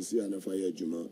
see an fire Juma.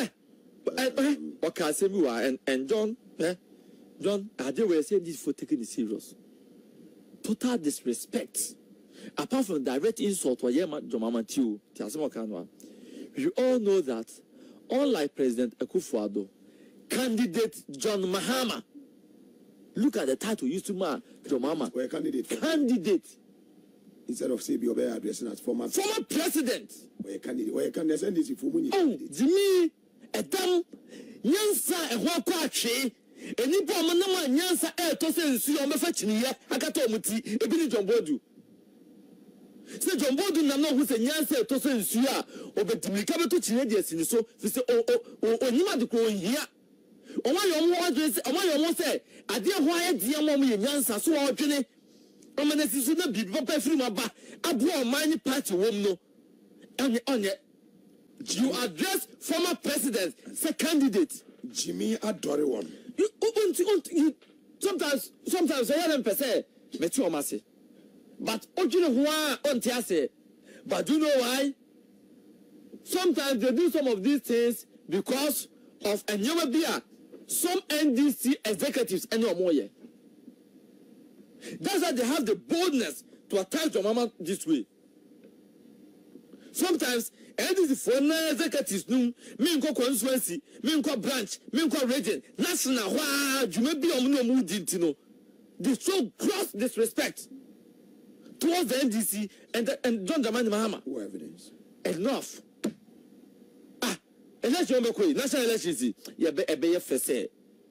Okay, say we are and John, John, I did say this for taking it serious. Total disrespect. Apart from direct insult or Jomama Tiu, we all know that, unlike President Akufo-Addo, candidate John Mahama, look at the title used to mark Jomama. We're candidate. Candidate. Instead of say be addressing as former president. We're candidate. We're candidate. NDC for money. Oh, Jimmy, a damn Yansa, a Wakwache. Any poor man, Yansa, a tossen, see on the fetching here. I got Omuti, a billy John Bodu. Say John Bodu, no, who's a Yansa, tossen, Sia, or but we come to Chinese in so, they say, oh, you might go in here. Oh, my own address, oh, my own say, I dear why, dear mommy, and Yansa, so our journey. I'm going to not be papa free my back. I brought my party woman. And you address former president, say candidate. Jimmy adore one. You sometimes I hear them say, "Met you mercy." But you know why on say? But do you know why? Sometimes they do some of these things because of a new beer. Some NDC executives and no more. That's why they have the boldness to attack your mama this way. Sometimes, NDC for executives, me constituency, me branch, me region, national, you may be on no mood, they show gross disrespect towards the NDC and John Dramani Mahama. What evidence? Enough. Election, national elections, you be FSA.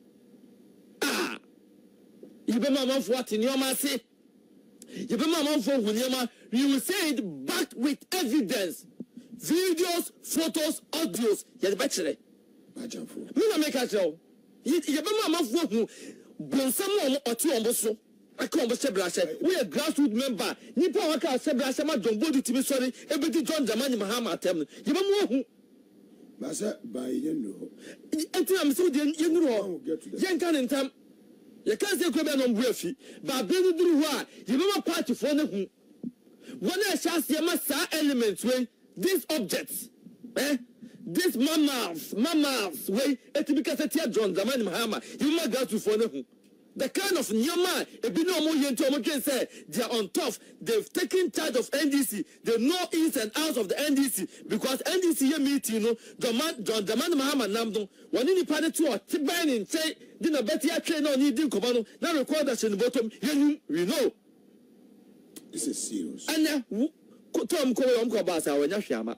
You be my mom for what in your mercy. You be my mom for Wunyama. You will say it backed with evidence, videos, photos, audios. You're the bachelor. Me na make a show. You be my mom for who? Bon someone or two on Bosso. I come with Sebrashe. We are grassroots member. Nipa waka Sebrashe ma John Bodi to me sorry. Everything John Dramani Mahama tell me. You be more. Masa by you know. Until I'm so you know. Young can in time. You can't say Kobe no Buffy, but Benny Drew, you remember party for the one I shall see a elements when these objects, this mammals, way, because I tell John Dramani Mahama, you might go to for them. The kind of new man, if you know more you say they are on top, they've taken charge of NDC, they know ins and outs of the NDC, because NDC meeting, you know, John Dramani Mahama Namdo, one in the party to a Tiban and say, didn't bet you train on you didn't come on, now record us in the bottom, you know. This is serious. And now, Tom Koy Uncle Bassa when Yashama.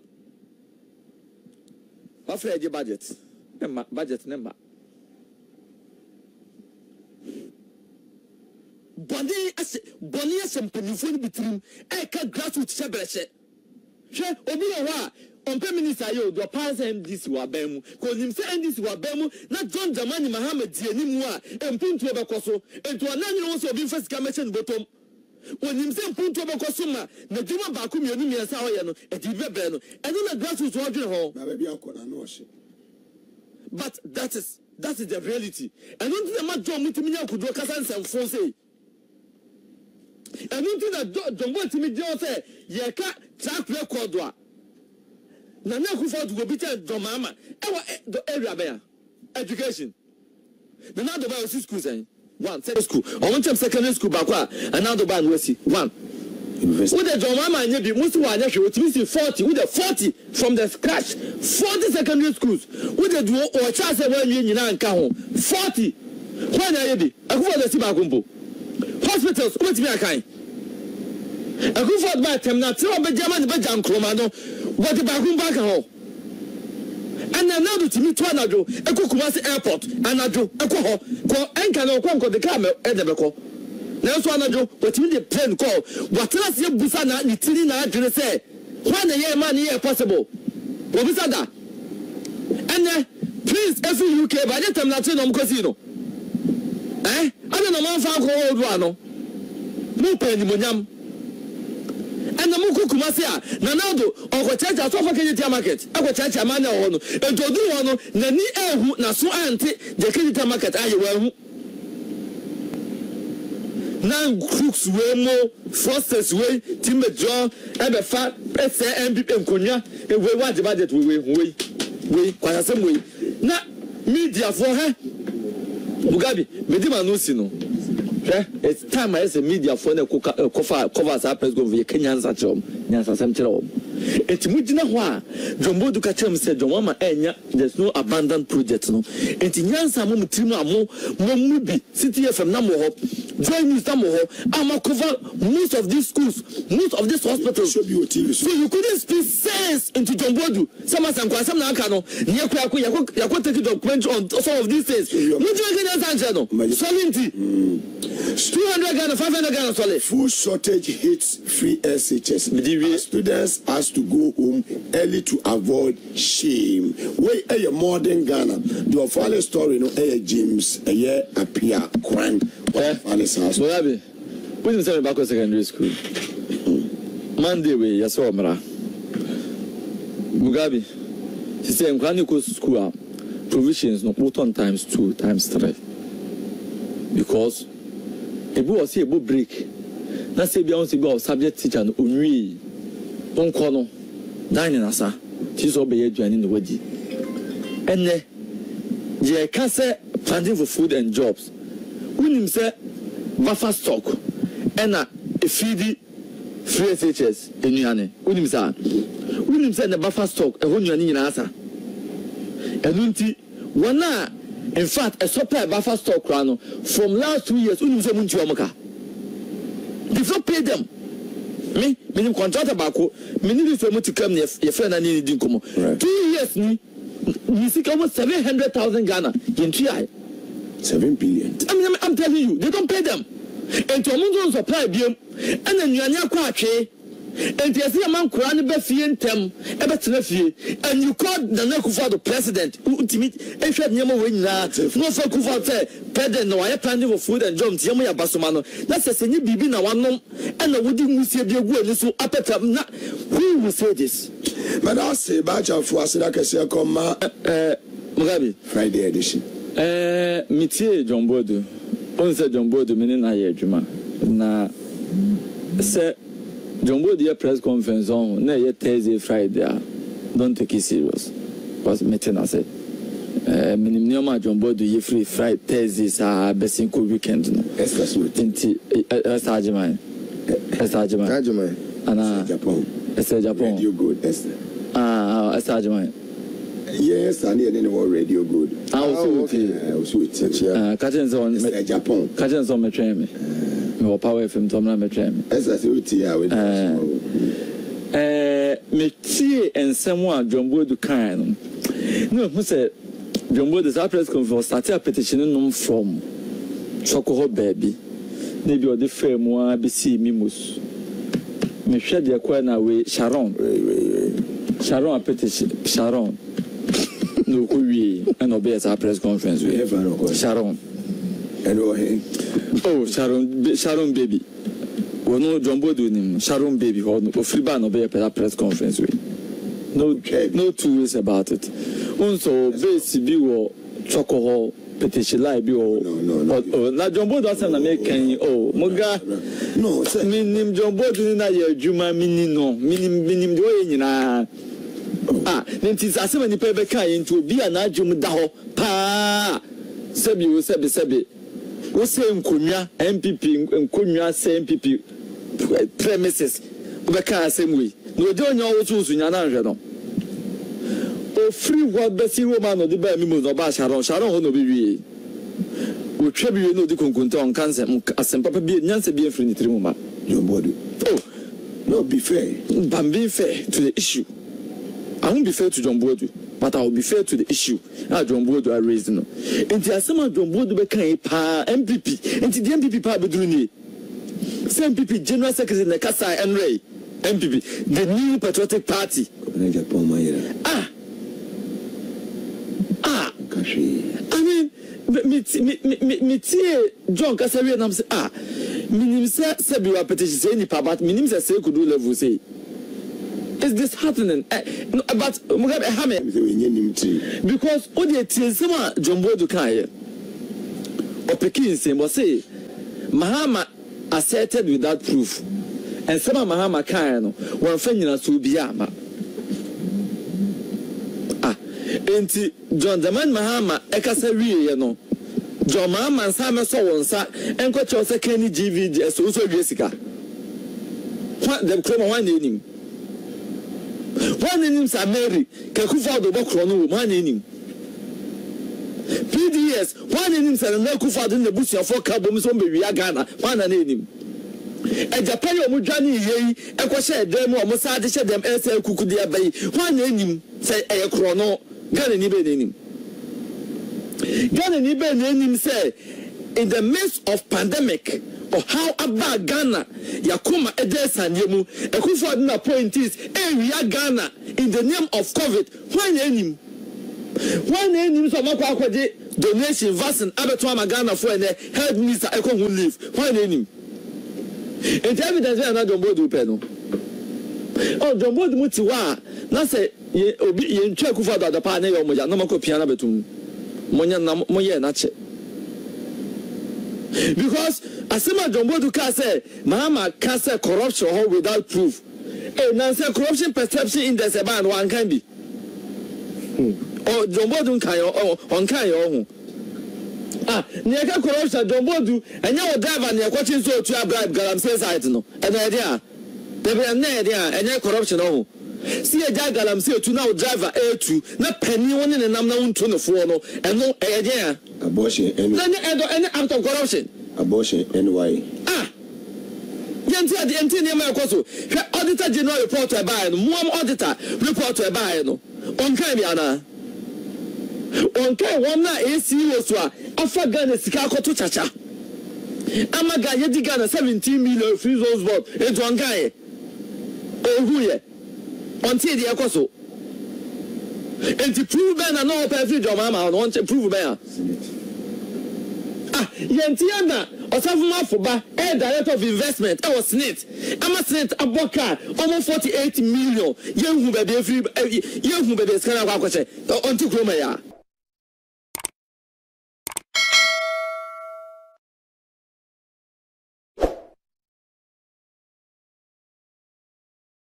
What your budget? Budget number. Bonnie as some penny between a cat grassroots separation. Sure, Obi on Prime Minister, you do pass NDC Wabemu, because him say NDC Wabemu, not John Dramani Mahama Dianimua, and Punto Bacoso, and to another also be first commission bottom. When him say Punto Bacosuma, Najuma Bakum, Yumi and Sawayano, and Tibebeno, and then a grassroots watching home. But that is the reality. And don't think that John Mutimia could do Casans and Fonse. And don't think that John Mutimia say, Yaka, track record. Nana Kufa to go beat John Mama. The area there. Education. The now the bio school saying one second school. I want to secondary school back and now the band will see one. With the John Mama and you most one which means 40 with the 40 from the scratch 40 secondary schools with the duo or chance when you and count 40 when I be I go for the Sibagumbo hospitals with me a kind I go for my time not throw Benjamin Benjamin Cromano what the Bagum back home and now to me to another a Kumasi airport and I do a call and can go the camera at the Beko. Now, so I know what you need plane call. What else you Busana, Nitina, to say, when a year money is possible. What was that? And please, every UK by the time that's in casino. I don't know, man, found old one. No penny, Munyam. And the Muku Kumasia, Nanado, or what church at Offa market. I will church a man on, and to do one, Nani Ahu, Nasu Auntie, the Kennedy market, I will. Now crooks way more, Foster's way, Timber John, ever fat, NPP nkonya we wa the budget we kwasasem we na media for her Mugabe medima no si no it's time I say media for na covers our press go we Kenyan sachom nyansa sem kire wo enti mugina ho a Jombo du ka chem say Jomama enya there's no abandoned project no enti nyansa mo mutiri no mo bi city FM na mo ho join news na mo ho am cover most of these schools, most of these hospitals. So you couldn't speak sense into Jombo du some na aka no ne yakwa take document on some of these things. No Kenyan sanche no solinti 200 Ghana 500 Ghana solid. Food shortage hits free SHS. Students asked to go home early to avoid shame. Wait, a modern Ghana. The final story, no, James, a year appear crime. Mugabe, when you say back to secondary school, Monday way, yes, Mara. Mugabe, she said, I'm going to go to school. Provisions no put on times 2 times 3 because a boy was a book break. Na say be on go subject teacher no onwi onko no dan na sa ti so be aduane no wadi enne je ka say planning for food and jobs unim say buffer stock ena e feed free SHS enuane unim say na buffer stock e honuane nyina asa enunti wana in fact a supply buffer stock rano from last 2 years unim say munti omoka. If not pay them, me contractor bako, me need for me to come your friend and need come. 2 years me see almost 700,000 Ghana in TI. 7 billion. I'm telling you, they don't pay them. And to a supply them, and then you are not quite. And you see a man crying about fee and tem, and you called the Nekufa the president, who timid and said, Yama win now. No for Kufa say, President, no, I planning for food and jobs, Yama Basumano. That's a senior bibi na one and the wooden see be a good so up at who will say this? But I'll say, Bacha for Asadaka Koma Mugabe Friday edition. Mitie Jombo do. On said Jombo do meaning I Juma. Na say Jombo the press conference on na Thursday Friday. Don't take it serious. Because meeting I said minimum Jombo do free Friday Thursdays are besinko weekend no. Enti Esajman. Ana Japan. Japan. Radio good Esther. Esajman. Yes, I need any more radio good. I also Catching on Japan. Catching on my train. No power from Tomla Metram. As I me tea and someone Jombo do kind. No, who said Jombo the press conference started a petition from Choco baby. Maybe or the firm one BC Mimus. Me shed the corner away Sharon a petition Sharon. No, we and obey our press conference. We have Sharon. Oh, Sharon baby. We no Jombo do him. Sharon baby. Or free ban obey a press conference. We no 2 ways about it. Also, base be or choco petition like be or no. Na Jombo doesn't make any. Oh, Muga. No, minim Jombo do na ye Juma minim do na. Nentis as many paper into be an adjum daho pa Sebi will sebi. We say NPP and Kunya say NPP premises. Ubeka same way. No don't know who's in an angel. Oh, free what Bessie woman or the bear mimos or Sharon no be. We tribute no the concunto on cancer as and Papa be Nancy be a friend to woman. Your body. Oh, no, be fair. But be fair to the issue. I won't be fair to John Bodu, but I will be fair to the issue. John Bodu are raising. And there are some John Bodu became MPP, and the MPP part bedroom. Same MPP General Secretary Nekasa and Ray, MPP, the new patriotic party. I mean, me John Kasari and I'm saying, minim say be a petition say any part, minim say could do level say. Is this happening? But Mugabe Hame because all the things someone Jombo do kai or Pekin say Mahama asserted without proof and some Mahama kind one fenyina so bi ama enti John the man Mahama ekasa wiye no John Mahama nsa me so wonsa enko che o Kenny GVD so so wie sika what them claim one enim sa Mary Kakufo do bokro no one enim PDS one enim sa na Kakufo do na busuafo ka bom so be wi Ghana one na enim Japan omu dwane yei ekwohye dem omu sa de hye dem ese kukude abai one enim say eyekro no Ghana ni be enim say in the midst of pandemic or how about Ghana yakuma edesanyemu Akufo na point is area Ghana in the name of COVID one enim so makwa akwade donation vaccine abeto ama Ghana for ene health minister ekohu leave one enim and evidence we na Jombo do pe no oh Jombo do muti wa na say obi ye ntwa Akufo do pa na ye omoja no makopia na betum monya na moye na che because asema Jombo do ka say Mahama ka say corruption without proof na say corruption perception index e ba no an kan bi oh Jombo do kan yo on kan yo ho Niaka corruption Jombo do enya wo driver ne ekwachi so otu bribe galamsey site no ena e dia de be na e dia enya corruption ho si e ja galamsey otu na wo driver etu na pani woni ne nam na wonto ne fo no eno e dia abortion eno na any act of corruption abortion anyway yenti ne ma ekoso auditor general report e ba no mo auditor report e ba no on kan bi ana on kai one na AC was afa Ghana sika akoto chacha amaga ye di Ghana 17 million free zones board into on kai ohu ye on tie de ekoso enti prove ben na no pay free job ama no prove ben yenti ana osafuma foba director of investment e was snit ama snit aboka almost 48 million yehu be be free yehu be be scan akwa kwache on ti kroma ya